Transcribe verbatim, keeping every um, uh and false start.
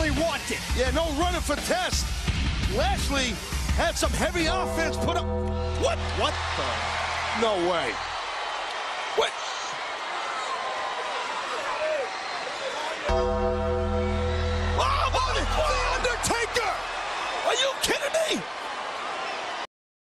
Lashley wanted. Yeah, no running for test. Lashley had some heavy offense put up. What? What the? No way. What? Oh, the Undertaker! Are you kidding?